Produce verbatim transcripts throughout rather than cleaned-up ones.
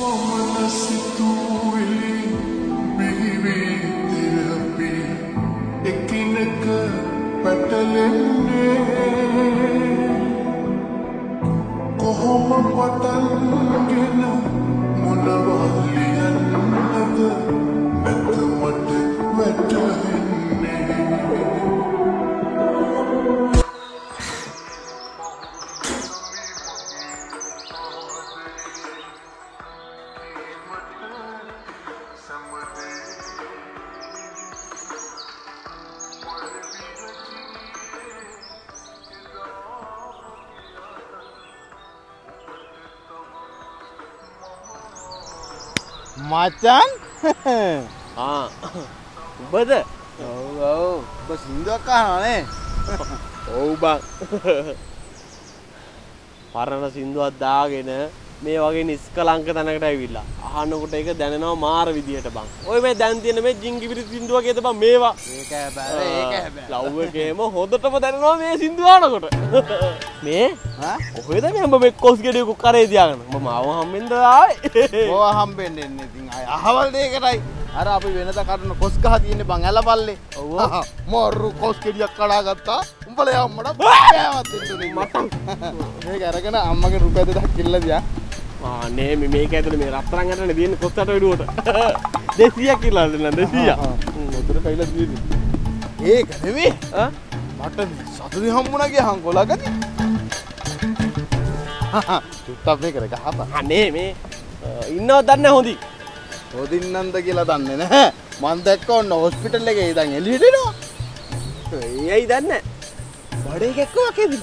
Macan? Ah, betul. Oh, oh, bersinggah kan ni? Oh bang. පරණ සින්දුවක් දාගෙන මේ වගේ නිස්කලංක තැනකට ඇවිල්ලා අහනකොට ඒක දැනෙනවා මාර විදියට බං. ඔය මේ දැන් තියෙන මේ ජිංගිවිරි සින්දුව කියද බං මේවා. ඒක හැබැයි ඒක හැබැයි. ලව් එකේම හොඳටම දැනෙනවා මේ සින්දුව අහනකොට. මේ හා කොහෙද මේ ඔබ මේ කොස් ගෙඩිය කරේ තියාගෙන. ඔබ මාව හම්බෙන්ද ආවේ? ඔය හම්බෙන්න එන්නේ ඉතින් අය අහවල් දෙයකටයි. අර අපි වෙනදා කඩන කොස් ගහ තියෙන්නේ බං ඇලපල්ලේ. ඔව්. මොරු කොස් ගෙඩියක් කඩා ගත්තා. උඹලා අම්මට බෑවත් දෙන්නේ මට. මේක අරගෙන අම්මගේ රුපියල් දෙකක් කිල්ල දියා. ආ නේ මේ මේක ඇතුලේ මේ රත්තරන් අටනේ තියෙන්නේ කොස් අට වෙනුවට. දෙසීයක් කියලා දෙන්න දෙසීයක්. උතර කයිලා තියෙන්නේ. ඒක නෙමෙයි. ආ මට සතුටි හම්බුණා ගියා හංගොලගදී. චුට්ටක් මේකට ගහපන්. අනේ මේ ඉන්නවද දන්නේ හොඳි. හොදින්නන්ද කියලා දන්නේ නැහැ. මං දැක්ක ඔන්න හොස්පිටල් එකේ ඉඳන් එළියට එනවා. එයයි දන්නේ. බඩේ කැක්කුවක් ඇවිත්.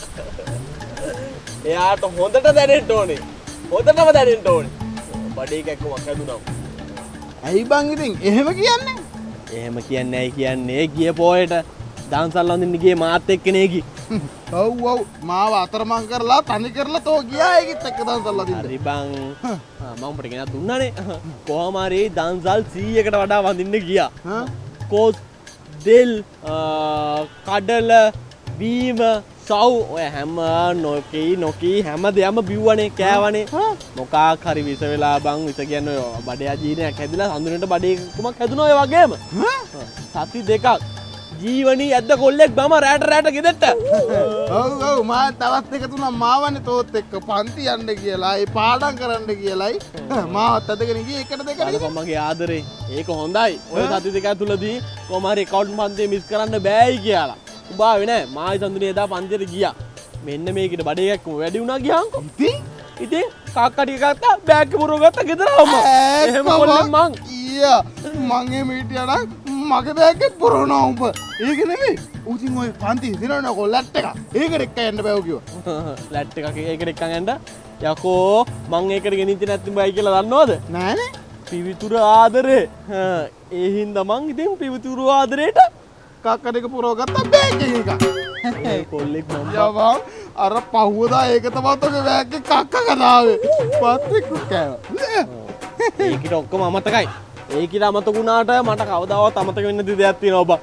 එයාට හොඳට දැනෙන්න ඕනේ. හොඳටම දැනෙන්න ඕනේ. බඩේ කැක්කුමක් හැදුනා. ඇයි බං ඉතින් එහෙම කියන්නේ? එහෙම කියන්නේ ඇයි කියන්නේ ගිය පොයට දන්සල් වඳින්න ගියේ මාත් එක්කනේ ගි. ඔව් ඔව් මාව අතරමං කරලා තනි කරලා තෝ ගියා ඒකිට එක්ක දන්සල් වඳින්න. හරි බං. මම උඹට ගෙනත් දුන්නානේ. කොහොම හරි දන්සල් සීයකට වඩා වඳින්න ගියා. කෝස් දෙල් කඩල බීම සව් ඔය හැම නොකී නොකී හැම දෙයක්ම බිව්වනේ කෑවනේ. මොකක් හරි විස වෙලා බං විස කියන්නේ ඔය බඩේ අජීර්ණයක් හැදිලා හඳුනට බඩේ කුමක් හැදුනා ඔය වගේම. සති දෙකක් ජීවනී ඇද්ද කොල්ලෙක් බම රැට රැට ගෙදෙට්ට. ඔව් ඔව් මා තවත් එක තුනක් මාවනේ තෝත් එක්ක පන්ති යන්න කියලා ඒ පාඩම් කරන්න කියලායි මාවත් අදගෙන ගියේ එකට දෙකට. අර මගේ ආදරේ ඒක හොඳයි. ඔය සති දෙක ඇතුළතදී කොහම හරි account පන්තිය මිස් කරන්න බෑයි කියලා. උබාවේ නෑ මායි සඳුනේ එදා පන්තියට ගියා. මෙන්න මේකට බඩේ එකක්ම වැඩි වුණා ගියාන්කෝ. ඉතින් ඉතින් කාක්කා ටික ගත්තා බෑග් එක පුරව ගත්තා ගෙදරම. එහෙම කොල්ලෙන් මං ඊයා මං එහෙම හිටියා නම් මගේ බෑග් එක පුරවනවා උඹ. ඒක නෙමෙයි. උතින් ඔය පන්ති දිනවනේ කො ලැට් එක. ඒකට එක්ක යන්න බෑව කිව්වා. ලැට් එකක් ඒකට එක්කන් යන්න. යකෝ මං ඒකට ගෙනින්ති නැත්නම් බයි කියලා දන්නවද? නෑනේ. පිවිතුර ආදරේ. ඒ හින්දා මං ඉතින් පිවිතුර ආදරේට කක්කඩක පුරව ගත්තා බෑග් එක. ඒ කොල්ලෙක් මම යවම් අර පහුවදා ඒක තමයි ඔතගේ බෑග් එක කක්ක කතාවේ. පත් එක්ක කෑවා. ඒකිට ඔක්කොම අමතකයි. ඒකිට අමතක වුණාට මට කවදාවත් අමතක වෙන්න දෙ දෙයක් තියෙනවා ඔබ.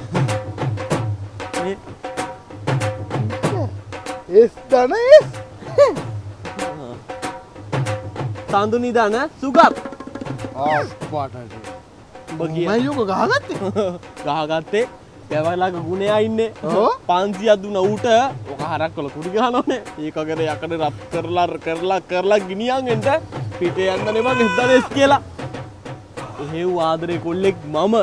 මේ එස් දන එස්. සඳුනි දන සුගත්. ආස්පාටට. ඔබ කිය. මම යෝක ගහගත්තේ. ගහගත්තේ ගැවලාක ගුණයා ඉන්නේ. පන්සියක් දුන්න ඌට ඔක හරක් කළ කුඩි ගහනෝනේ. ඒකගෙන යකඩ රත් කරලා කරලා කරලා ගිනියන් එන්න පිටේ යන්න නෙමෙයි ගෙද්දලෙස් කියලා. එහෙව් ආදරේ කොල්ලෙක් මම.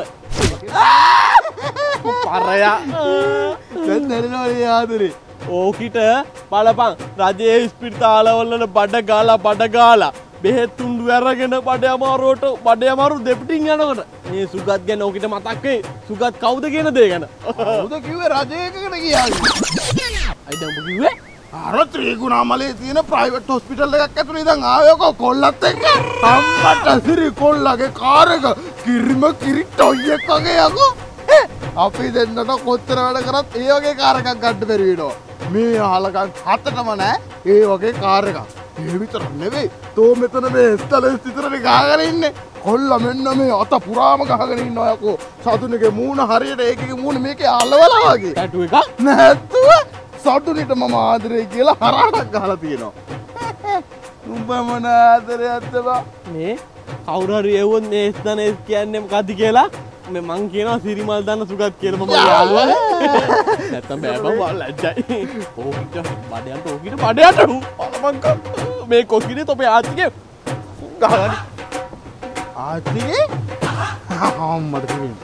පරයා. දැන් දැනෙනවා ඒ ආදරේ. ඕකිට බලපන් රජයේ ස්පිරිතාලවල බඩ ගාලා බඩ ගාලා බෙහෙත් තුණ්ඩු අරගෙන බඩ අමාරුවට බඩ අමාරු දෙපිටින් යනකොට මේ සුගත් ගැන ඕකිට මතක් වෙයි. සුගත් කවුද කියන දේ ගැන. කවුද කිව්වේ රජයකකට ගියාලු. අයිද උඹ කිව්වේ? අර ත්‍රිකුණාමලේ තියෙන ප්‍රයිවට් හොස්පිටල් එකක් ඇතුළේ ඉඳන් ආවේකෝ කොල්ලත් එක්ක. අම්මට සිරි කොල්ලගේ කාර් එක කිරිම කිරි ටොයි එකක් වගේ යකෝ. අපි දෙන්නට කොච්චර වැඩ කරත් ඒ වගේ කාර් එකක් ගන්න බැරි වෙනවා. මේ අහලකන් හතටම නෑ ඒ වගේ කාර් එකක්. ඒ විතර නෙවෙයි. තෝ මෙතන මේ ස්ටලස් විතරනේ ගහගෙන ඉන්නේ. කොල්ලා මෙන්න මේ අත පුරාම ගහගෙන ඉන්නවා යකෝ. සතුනේගේ මූණ හරියට ඒකේ මූණ මේකේ අලවලා වගේ. ටැටු එකක් නැත්තුව සතුනිට මම ආදරේ කියලා හරහටක් ගහලා තියෙනවා. උඹ මොන ආදරයක්ද බා? මේ කවුරු හරි එවුවොත් මේ ස්තනේස් කියන්නේ මොකද්ද කියලා මේ මං කියනවා සිරිමල් දාන්න සුගත් කියලා මම යාළුවා. නැත්තම් බෑ බං මම ලැජ්ජයි. ඕකිට බඩයන්ට ඕකිට බඩයන්ට මං මේ කොකිනේ තොපේ ආච්චිගේ ගහගනි. ආච්චිගේ? අම්මට කිව්වේ.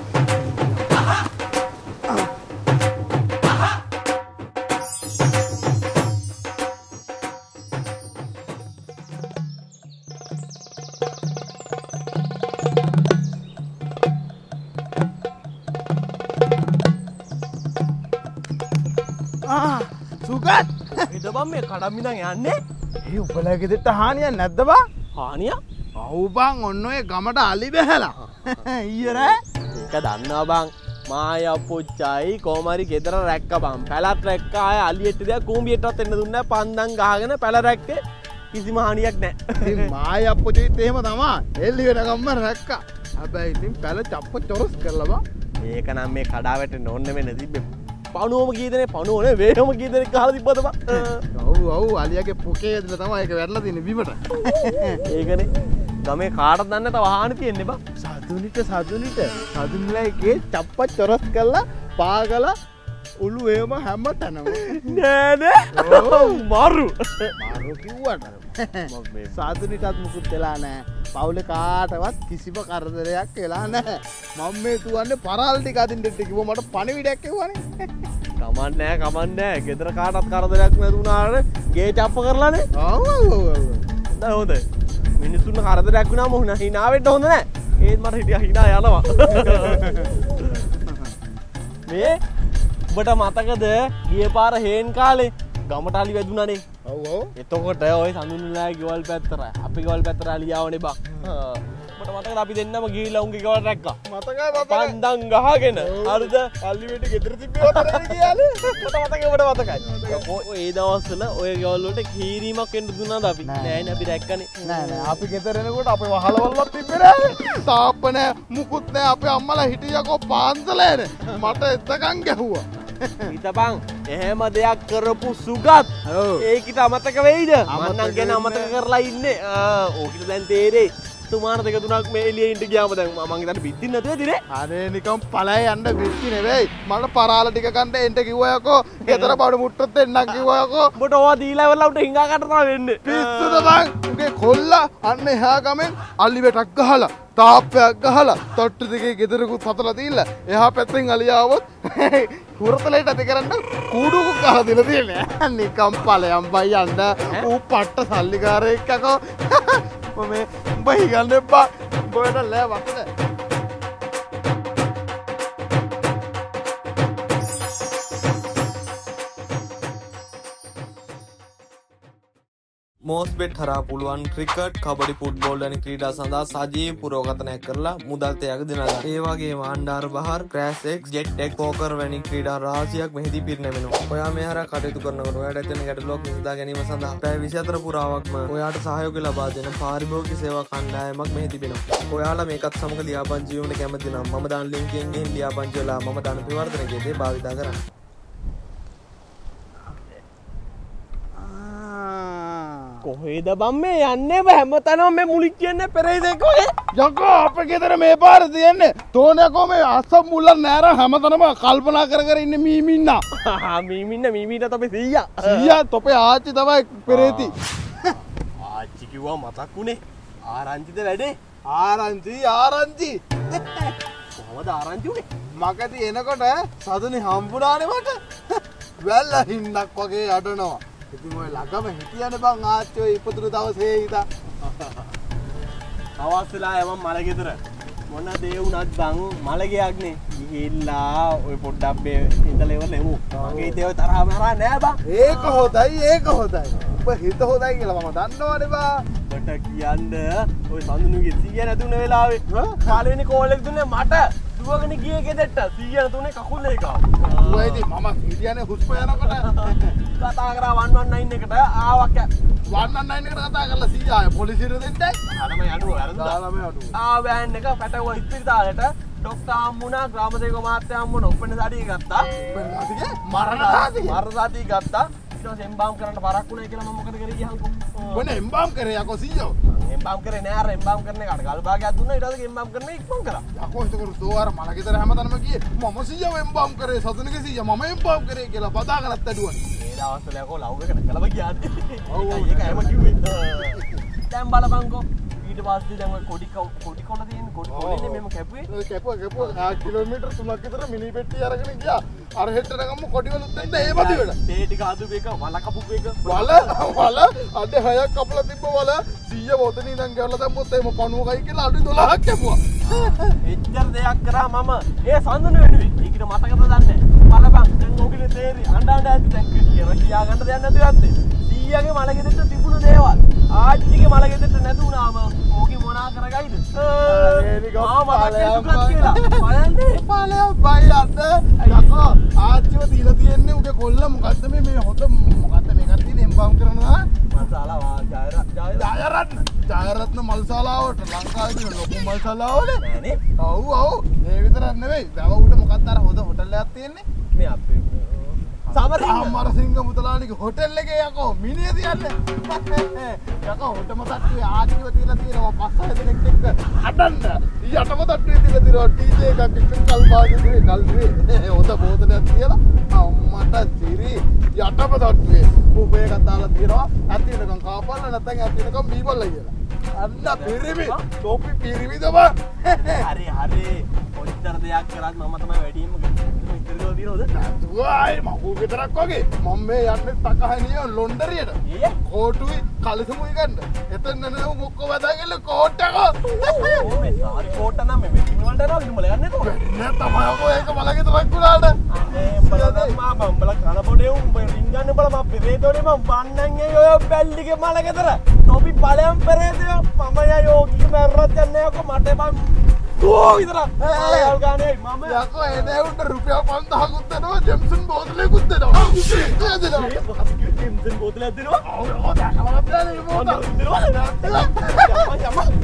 සුගත් ඉත බම් මේ කඩම්මිදන් යන්නේ ඒ උපලා ගෙදරට හානියක් නැද්ද බා? හානිය? ඔව් බං ඔන්න ඔය ගමට අලි බැහැලා. ඊයේ රෑ ඒක දන්නවා බං මාය අප්පුච්චයි කොහමරි ගෙදර රැක්ක බං. පැලත් රැක්ක ආය අලියෙට දෙයක් කූඹියටවත් එන්න දුන්නේ නැහැ. පන්දන් ගහගෙන පැල රැක්කේ කිසිම හානියක් නැහැ. ඉතින් මාය අප්පුච්චිත් එහෙම තමයි. එල්ලි වෙනකම්ම රැක්කා. හැබැයි ඉතින් පැල චප්ප චොරස් කරලා බං. ඒක නම් මේ කඩා වැටෙන්න ඕනේ වෙන්නේ තිබ්බේ. පණුවම කී දෙනේ පණුවනේ වේගම කී දෙනෙක් ගහලා තිබ්බද බං? ඔව් ඔව් අලියාගේ පොකේ ඇදලා තමයි ඒක වැටලා තියෙන්නේ බිමට. ඒකනේ ගමේ කාටද දන්නේ නැත වහාන තියෙන්නේ බං. සතුනිට සතුනිට සතුනිලා එකේ චප්ප චොරස් කරලා පාගලා උළු එහෙම හැම තැනම නෑ නෑ මාරු මාරු කිව්වට සතුනිටත් මුකුත් වෙලා නෑ. පවුලේ කාටවත් කිසිම කරදරයක් වෙලා නෑ. මම මේ තුවන්නේ පරාල් ටික අදින්න දෙන්න කිව්වා මට පණිවිඩයක් එව්වනේ. කමන්නේ නෑ කමන්නේ නෑ. ගෙදර කාටවත් කරදරයක් නැතුණාට ගේ චප්ප කරලානේ. ඔව් ඔව් ඔව්. හොඳයි හොඳයි. මිනිස්සුන්ට කරදරයක් වුණාම හුණා hina වෙන්න හොඳ නෑ. ඒත් මට හිටියා hina යනවා. මේ ඔබට මතකද ගිය පාර හේන් කාලේ ගමට අලි වැදුනානේ. ඔව් ඔව්. එතකොට ඔය සඳුන්ලාගේ ගෙවල් පැත්තට අපි ගෙවල් පැත්තට අලි ආවනේ බං. මට මතකද අපි දෙන්නම ගිහිල්ලා උන්ගේ ගෙවල් රැක්කා. මතකයි මතකයි. පන්දන් ගහගෙන හරිද? පල්ලි වෙට ගෙදර තිබ්බේ ඔතනනේ කියලා. මට මතකයි ඔබට මතකයි. ඔය ඒ දවස්වල ඔය ගෙවල් වලට කීරීමක් එන්න දුන්නාද අපි? නෑනේ අපි රැක්කනේ. නෑ නෑ අපි ගෙදර එනකොට අපේ වහලවල්වත් තිබ්බේ නෑ. තාප්ප නෑ මුකුත් නෑ අපේ අම්මලා හිටියකෝ පාන්සලේනේ. මට එතකන් ගැහුවා. හිතපන් එහෙම දෙයක් කරපු සුගත් ඒකිට අමතක වෙයිද? මම නම් ගැන අමතක කරලා ඉන්නේ. ඕකිට දැන් තේරෙයි. තුමාන දෙක තුනක් මේ එළියේ ඉන්න ගියාම දැන් මම හිතන්නේ බිත්තින් නැතුව ඇතිනේ. අනේ නිකන් පළය යන්න බිත්ති නෙවෙයි. මට පරාල ටික ගන්න එන්න කිව්වා යකෝ. ගෙදර බඩු මුට්ටුත් එන්නම් කිව්වා යකෝ. උඹට ඕවා දීලා ඉවරලා උන්ට හිඟා ගන්න තමයි වෙන්නේ. පිස්සුද බං? උගේ කොල්ලා අන්න එහා ගමෙන් අලි වැටක් ගහලා තාප්පයක් ගහලා තොට්ටු දෙකේ ගෙදරකුත් හතලා දීලා එහා පැත්තෙන් අලිය ආවොත් හුරතලයට ඇති කරන්න කූඩුකුත් ගහලා දීලා තියෙන්නේ. නිකම් ඵලයන් බයි යන්න ඌ පට්ට සල්ලිකාරයෙක් යකෝ. මේ උඹ හිගන්න එපා. උඹට ලෑ වතද? මෝස්බෙට් හරහා පුළුවන් ක්‍රිකට්, කබඩි, ෆුට්බෝල් වැනි ක්‍රීඩා සඳහා සජීවී පුරෝගතනය කරලා මුදල් තෑග දිනා ගන්න. ඒ වගේම Andar Bahar, crash X, jet X, poker වැනි ක්‍රීඩා රාශියක් මෙහිදී පිරිනැමෙනවා. ඔයා මේ හරහා කටයුතු කරනකොට ඔයාට ඇතිවන ගැටලුවක් විසඳා ගැනීම සඳහා පැය විසිහතර පුරාවක්ම ඔයාට සහයෝගය ලබා දෙන පාරිභෝගික සේවා කණ්ඩායමක් මෙහි තිබෙනවා. ඔයාලා මේකත් සමග ලියාපදිංචි වීමට කැමති නම් මම දාන ලින්ක් එකෙන් ගිහින් ලියාපදිංචි වෙලා මම දාන පියවර්ධනකයේ දේ භාවිතා කරන්න. කොහෙද බම් මේ යන්නේ හැමතැනම මේ මුලික් කියන්නේ පෙරේදේ කොහෙ යකෝ අපේ ගෙදර මේ පාර තියන්නේ තෝනකෝ මේ අස්සම් මුල්ල නෑර හැමතැනම කල්පනා කර කර ඉන්නේ මීමින්නා. මීමින්න මීමීට තොපේ සීයා සීයා තොපේ ආච්චි තමයි පෙරේති. ආච්චි කිව්වා මතක් උනේ ආරංචිද වැඩේ? ආරංචි ආරංචි කොහොමද ආරංචි උනේ? මගදී එනකොට සතුනේ හම්බුණානේ මට. වැල්ල හින්නක් වගේ යඩනවා. ඉතින් ඔය ළඟම හිටියනේ බං ආච්චි ඔය ඉපදුණු දවසේ ඉඳන්. අවස් වෙලා යවම් මල ගෙදර. මොන දේ වුණත් බං මල ගියක්නේ. ගිහිල්ලා ඔය පොඩ්ඩක් මේ ඉඳලා එවලෙමු. මගේ හිතේ ඔය තරහ මරා නෑ බං. ඒක හොඳයි ඒක හොඳයි. ඔබ හිත හොඳයි කියලා මම දන්නවනේ බං. ඔබට කියන්න ඔය සඳුනුගේ සීය නැතුන වෙලාවේ පළවෙනි කෝල් එක දුන්නේ මට. දුවගෙන ගියේ ගෙදරට සීය නැතුනේ කකුල් දෙක ආවා. ඌ ඉතින් මම හිටියනේ හුස්ම යනකොට කතා කරා වන් වන් නයින් එකට ආවක් වන් වන් නයින් එකට කතා කරලා සීයා ආයේ පොලිසියට දෙන්නයි. ආනම යඩුව වැරදුනා. ආනම යඩුව. ආ වෑන් එක පැටවුවා ඉස්පිරිතාලෙට ඩොක්ටර් හම්බුණා ග්‍රාමසේවක මහත්තයා හම්බුණා ඔප්පෙන් සාඩිය ගත්තා. ඔප්පෙන් සාඩිය මරණ සාඩිය මරණ සාඩිය ගත්තා. ඊට පස්සේ එම්බාම් කරන්න බරක් වුණා කියලා මම මොකද කරේ ගියහන්කෝ. මොන එම්බාම් කරේ යකෝ සීයෝ? එම්බාම් කරේ නෑ අර එම්බාම් කරන එකට ගල් භාගයක් දුන්නා ඊට පස්සේ එම්බාම් කරන එක ඉක්මන් කරා. යකෝ ඒක දෝ අර මල ගෙදර හැමතැනම ගියේ මම සීයෝ එම්බාම් කරේ සතුනගේ සීයා මම එම්බාම් කරේ කියලා බදා ගන්නත් ඇදුවා. ඒ දවස්වල යකෝ ලව් එකට කලව ගියාද? ඔව් ඒක හැම කිව්වේ. දැන් බලපන්කෝ ඊට පස්සේ දැන් ඔය කොඩි කොඩි කොළ තියෙන කොඩි කොළනේ මෙහෙම කැපුවේ. කැපුවා කැපුවා කිලෝමීටර් තුනක් විතර මිනි පෙට්ටිය අරගෙන ගියා. අර හෙට්ට නගමු කොඩි වලුත් දෙන්න ඒ බදි වල. තේ ටික අදුපු එක වල කපපු එක. වල වල අඩ හයක් කපලා තිබ්බ වල සීය වොතේ ඉඳන් ගෙවලා දැම්මොත් එහෙම පණුවකයි කියලා අඩි දොළහක් කැපුවා. එච්චර දෙයක් කරා මම ඒ සඳුන වෙනුවේ. ඒකට මතකද දන්නේ නැහැ. බලපන් දැන් ඕකේ තේරි අඬ අඬ ඇද්දි දැන් කියලා කියා ගන්න දෙයක් නැතුව යන්නේ. සීයාගේ මල ගෙදරට තිබුණු දේවල් ආච්චිගේ මල ගෙදරට නැතුණාම ඕකේ මොනා කරගයිද? ආ මම කියලා. බලන්නේ පාලයක් බයි අත යකෝ ආච්චිව දීලා තියෙන්නේ උගේ කොල්ල මොකද්ද මේ මේ හොත මොකද්ද මේකක් තියෙන්නේ එම්බාම් කරනවා මල්ශාලා වා ජයරත්න ජයරත්න ජයරත්න මල්ශාලාවට ලංකාවේ තියෙන ලොකු මල්ශාලාවනේ නෑනේ. ඔව් ඔව් ඒ විතරක් නෙවෙයි වැව උඩ මොකක්ද අර හොද හොටල් එකක් තියෙන්නේ මේ අපේ සමරිංග අමරසිංහ මුතලාණිගේ හොටෙල් එකේ යකෝ මිනිහ තියන්නේ යකෝ හොටම තට්ටුවේ ආච්චිව තියලා තියෙනවා පස් හය දෙනෙක් එක්ක අඩන්න යටම තට්ටුවේ තියලා තියෙනවා ඩීජේ එකක් එක්ක කල්පාගේ කල්වේ හොද බෝතලයක් තියලා අම්මට සිරි යටම තට්ටුවේ පුබේ එකක් දාලා තියෙනවා ඇතිනකම් කාපල්ල නැත්නම් ඇතිනකම් බීබල්ල කියලා අන්න පිරිමි ටොපි පිරිමි තමයි හරි හරි කොච්චර දෙයක් කරත් මම තමයි වැඩිම ඉතිරිදෝ දිනවද දුවයි මහු විතරක් වගේ මම මේ යන්නේ තකහනිය ලොන්ඩරියට ඊයේ කෝටුයි කලසමුයි ගන්න එතන නෑ මොක්ක වදාගෙන කෝට් එක ඕ මේ සාරි කෝට්ට නම් මේ මෙටින් වලට යනවා විදුමල යන්නේ තෝ නෑ තමයි ඔය ඒක බලගේ තරක් වුණාට අනේ බලන්න මම උඹලා කන පොඩේ උඹ රින් ගන්න බල මම පෙරේතෝනේ මම බන්නන් ඒ ඔය බැල්ලිගේ මල ගෙදර තොපි ඵලයන් පෙරේතෝ මම යා යෝගික මැරරත් යන්නේ යකෝ මට මම ඕ විතර අයල් ගානේ මම යකෝ එනේ උන්ට රුපියල් පන්දාහකුත් දෙනවා ජෙම්සන් බෝතලයකුත් දෙනවා ඒ දෙනවා ජෙම්සන් බෝතලයක් දෙනවා ඔව් ඔව් දැකලා නැහැ මොකද දෙනවා යම